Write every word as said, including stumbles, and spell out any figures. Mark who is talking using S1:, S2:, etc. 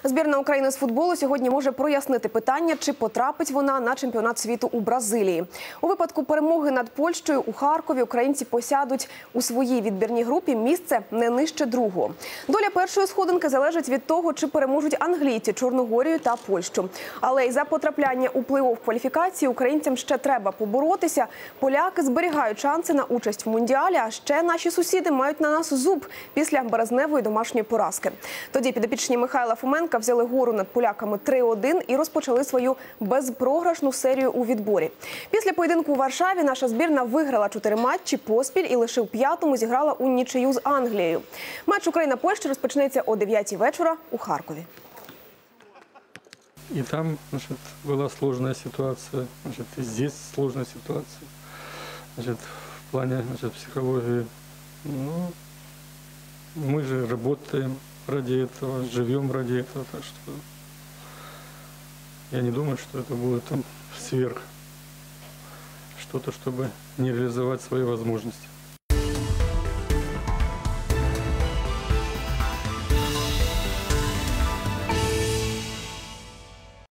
S1: Збірна України з футболу сьогодні може прояснити питання, чи потрапить вона на чемпіонат світу у Бразилії. У випадку перемоги над Польщею у Харкові українці посядуть у своїй відбірній групі місце не нижче другого. Доля першої сходинки залежить від того, чи переможуть англійці Чорногорію та Польщу. Але й за потрапляння у плей-офф кваліфікації українцям ще треба поборотися. Поляки зберігають шанси на участь в Мундіалі, а ще наші сусіди мають на нас зуб після березневої домашньої поразки. Тоді підопічні Михайла Фоменка взяли гору над поляками три один і розпочали свою безпрограшну серію у відборі. Після поєдинку у Варшаві наша збірна виграла чотири матчі поспіль і лише в п'ятому зіграла у нічию з Англією. Матч Україна-Польща розпочнеться о дев'ятій вечора у Харкові.
S2: И там, значит, была сложная ситуация, значит, и здесь сложная ситуация, значит, в плане, значит, психологии. Ну, мы же работаем ради этого, живем ради этого, так что я не думаю, что это будет там сверх что-то, чтобы не реализовать свои возможности.